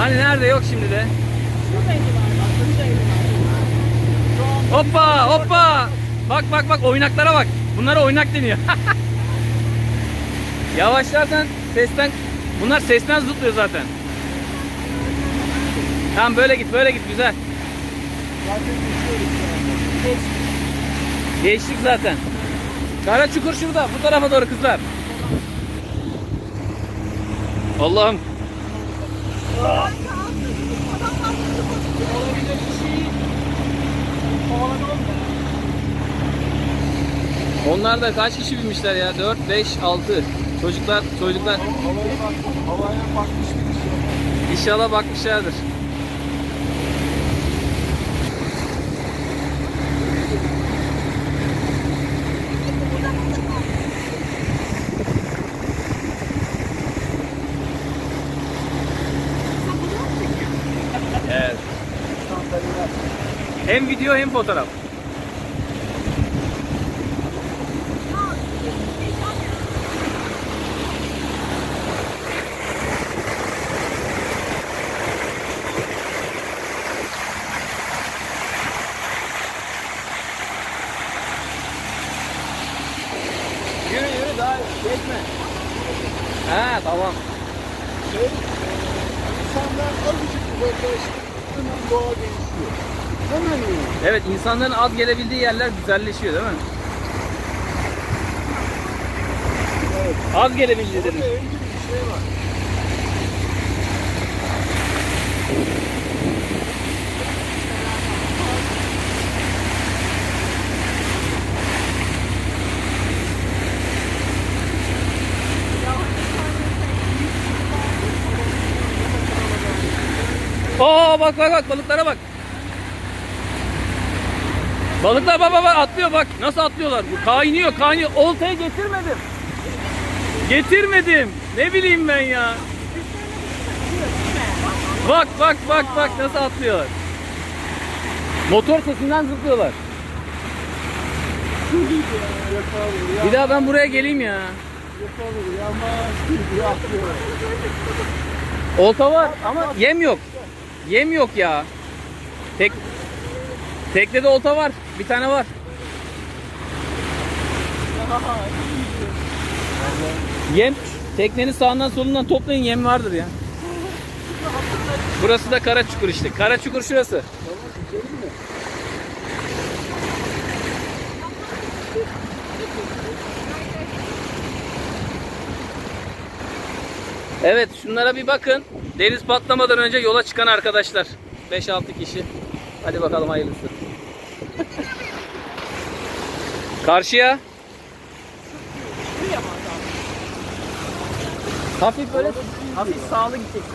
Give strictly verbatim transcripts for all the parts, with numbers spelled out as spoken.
Hani nerede, yok şimdi de. Hoppa hoppa. Bak bak bak, oynaklara bak. Bunlara oynak deniyor. Yavaşlarsan sesten, bunlar sesten zıplıyor zaten. Tamam, böyle git böyle git, güzel. Geçtik zaten. Kara çukur şurada, bu tarafa doğru kızlar. Allah'ım. Onlar da kaç kişi binmişler ya? dört, beş, altı. Çocuklar, çocuklar. Havaya bakmış bir şey. İnşallah bakmışlardır. Evet. Hem video hem fotoğraf. Yürü yürü, daha geçme. Ha tamam. Şey, insanlar azıcık uzaklaştığında doğa değişiyor. Hemen öyle. Evet, insanların az gelebildiği yerler güzelleşiyor değil mi? Evet. Az gelebildiği dedim. Orada ilgili bir şey var. Oo bak bak bak, balıklara bak. Balıklar bak bak bak, atlıyor bak. Nasıl atlıyorlar? Bu kaynıyor kaynıyor. Oltayı getirmedim. Getirmedim. Ne bileyim ben ya. Bak bak bak bak, nasıl atlıyorlar. Motor sesinden zıplıyorlar. Bir daha ben buraya geleyim ya. Olta var ama yem yok. Yem yok ya. Tek Teknede olta var. Bir tane var. Yem, teknenin sağından solundan toplayın, yem vardır ya. Burası da kara çukur işte. Kara çukur şurası. Evet, şunlara bir bakın. Deniz patlamadan önce yola çıkan arkadaşlar. beş altı kişi. Hadi bakalım, hayırlısı. Karşıya. Hafif böyle, hafif sağlı gideceksin.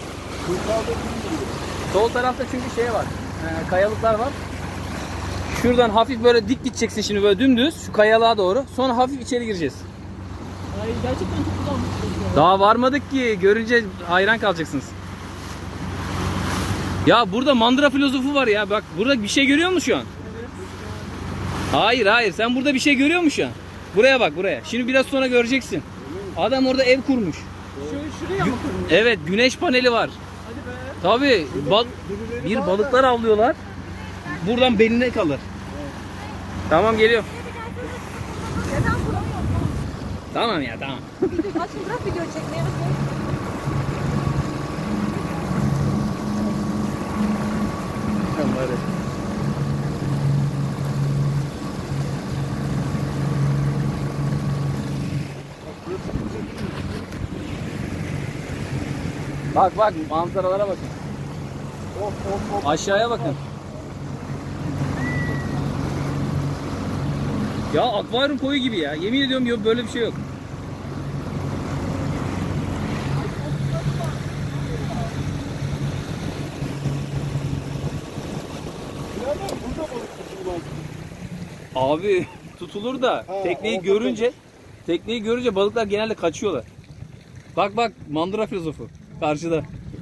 Sol tarafta çünkü şey var. E, kayalıklar var. Şuradan hafif böyle dik gideceksin şimdi, böyle dümdüz şu kayalığa doğru. Sonra hafif içeri gireceğiz. Ay, gerçekten çok güzel olmuş. Daha varmadık ki, görünce hayran kalacaksınız. Ya burada mandıra filozofu var ya, bak burada bir şey görüyor musun şu an? Hayır hayır, sen burada bir şey görüyor musun şu an? Buraya bak, buraya. Şimdi biraz sonra göreceksin. Adam orada ev kurmuş. Şu, şuraya mı kurmuş? Evet, güneş paneli var. Hadi be. Tabii bal bir balıklar avlıyorlar. Buradan beline kalır. Tamam, geliyor. Tamam ya, tamam. Açın, bırak video çekmeyi. Tamam, hadi. Bak bak, manzaralara bakın. Of of of. Aşağıya bakın. Ya akvaryum koyu gibi ya. Yemin ediyorum, yok böyle bir şey yok. Abi tutulur da Ha, tekneyi o görünce tekneyi görünce balıklar genelde kaçıyorlar. Bak bak, mandıra filozofu karşıda.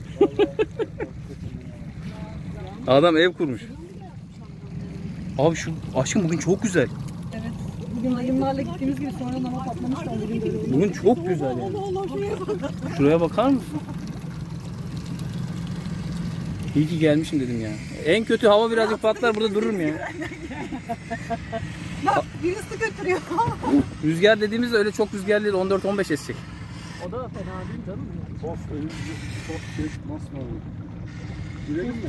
Adam ev kurmuş. Abi şu aşkım bugün çok güzel. Evet. Bugün dayımlarla gittiğimiz gibi sonra nama patlamışlar. Bugün böyle oldu. Bugün çok güzel yani. Allah Allah, şuraya bak. Şuraya bakar mısın? İyi ki gelmişim dedim ya. En kötü hava birazcık patlar burada dururum ya. Bak birisi götürüyor. Rüzgar dediğimiz öyle çok rüzgar değil, on dört on beş esecek. O da fena değil canım. Of önümüzde çok şey masmavi. Girelim mi?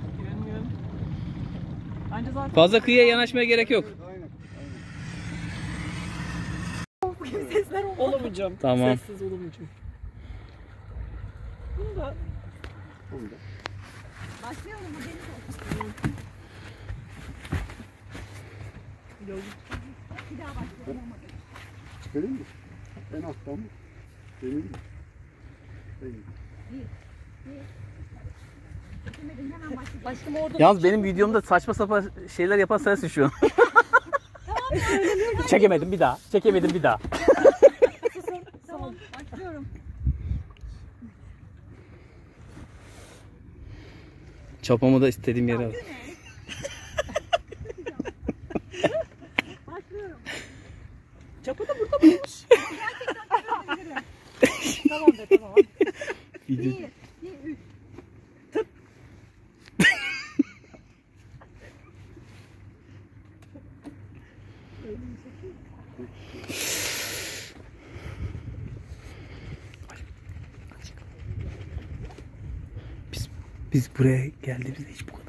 Bence zaten Fazla kıyıya yanaşmaya gerek yok. Aynen. bugün sesler oldu. Olamayacağım. Tamam. Sessiz olamayacağım. Bunu da Burada. Başlayalım mı? Bir daha başlayalım. Çıkarayım mı? En alttan mı? Deneyim mi? Deneyim. Başım orada. Yalnız benim videomda saçma sapan şeyler yapan sensin şu an. Çekemedim bir daha. Çekemedim bir daha. Tamam başlıyorum. Çapamı da istediğim yere al. Başlıyorum. çapı da burada mıymış? Tamam de tamam. Video- Bir, iki, üç. Biz, biz buraya geldiğimizde hiç bu kadar